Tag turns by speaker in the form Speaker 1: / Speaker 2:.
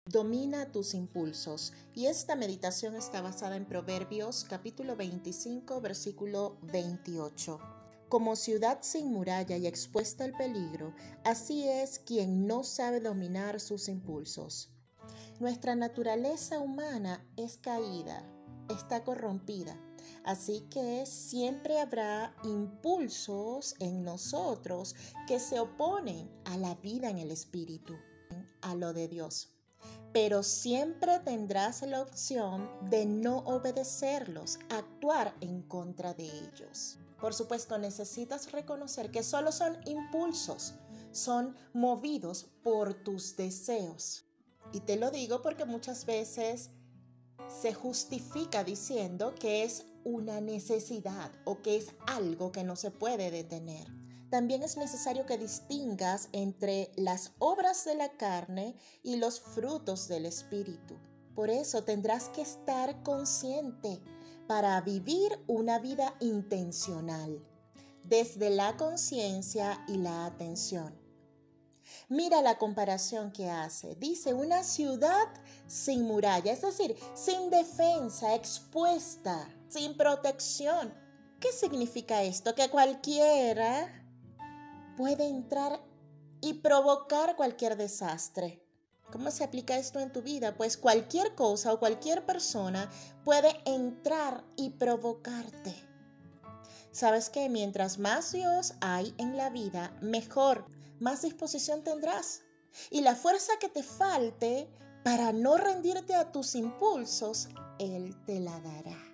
Speaker 1: Domina tus impulsos. Y esta meditación está basada en Proverbios capítulo 25, versículo 28. Como ciudad sin muralla y expuesta al peligro, así es quien no sabe dominar sus impulsos. Nuestra naturaleza humana es caída, está corrompida, así que siempre habrá impulsos en nosotros que se oponen a la vida en el espíritu, a lo de Dios. Pero siempre tendrás la opción de no obedecerlos, actuar en contra de ellos. Por supuesto, necesitas reconocer que solo son impulsos, son movidos por tus deseos. Y te lo digo porque muchas veces se justifica diciendo que es una necesidad o que es algo que no se puede detener. También es necesario que distingas entre las obras de la carne y los frutos del Espíritu. Por eso tendrás que estar consciente para vivir una vida intencional, desde la conciencia y la atención. Mira la comparación que hace. Dice, una ciudad sin muralla, es decir, sin defensa, expuesta, sin protección. ¿Qué significa esto? Que cualquiera puede entrar y provocar cualquier desastre. ¿Cómo se aplica esto en tu vida? Pues cualquier cosa o cualquier persona puede entrar y provocarte. ¿Sabes qué? Mientras más Dios hay en la vida, mejor, más disposición tendrás. Y la fuerza que te falte para no rendirte a tus impulsos, Él te la dará.